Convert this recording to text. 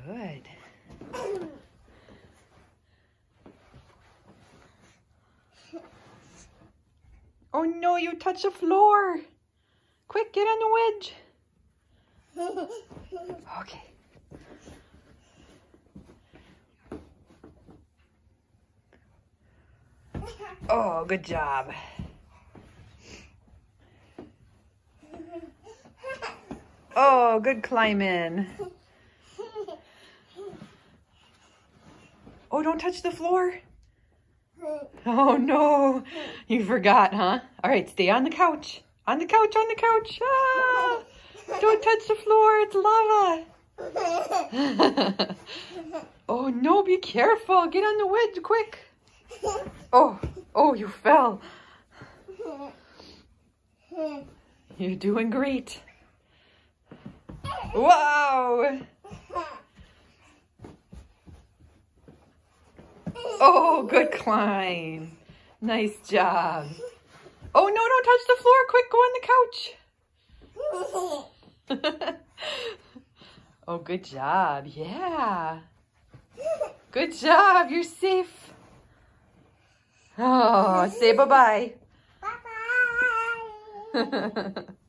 Good. Oh no, you touched the floor. Quick, get on the wedge. Okay. Oh, good job. Oh, good climbing. Oh, don't touch the floor. Oh no, you forgot, huh? All right, stay on the couch. On the couch, on the couch. Ah, don't touch the floor, it's lava. Oh no, be careful. Get on the wedge, quick. Oh, you fell. You're doing great. Wow. Oh, good climb. Nice job. Oh, no, don't touch the floor. Quick, go on the couch. Oh, good job. Yeah. Good job. You're safe. Oh, say bye-bye. Bye-bye.